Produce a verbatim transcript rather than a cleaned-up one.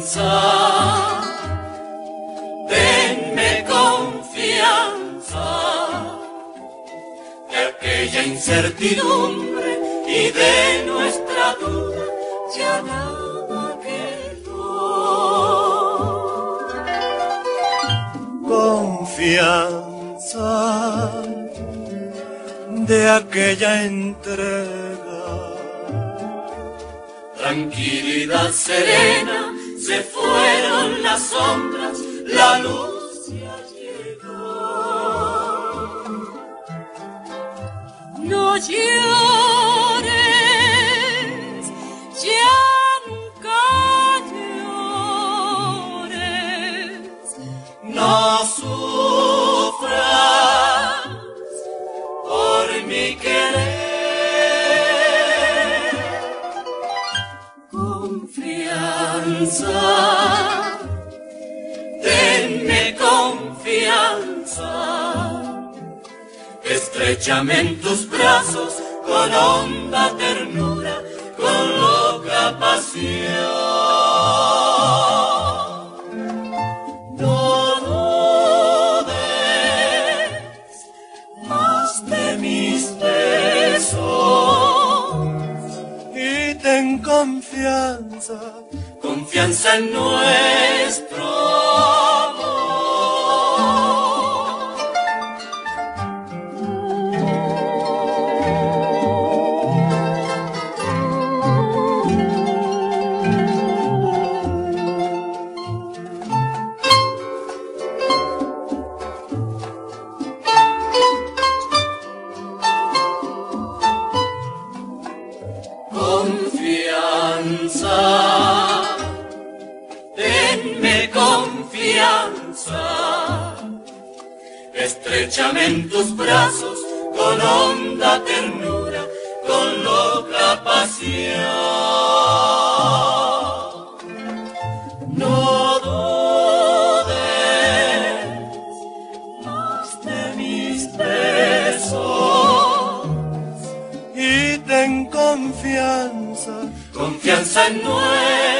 confianza, denme confianza, de aquella incertidumbre y de nuestra duda ya nada quedó. Confianza de aquella entrega, tranquilidad serena, se fueron las sombras, la luz ya llegó. No llores, ya nunca llores, no sufras por mi querer. Confianza, denme confianza, estréchame en tus brazos con honda ternura, con loca pasión. No dudes más de mis besos y ten confianza, confianza en nuestro amor. Confianza, denme confianza, estréchame en tus brazos con honda ternura, con loca pasión. No dudes más de mis besos y ten confianza, confianza en nuestro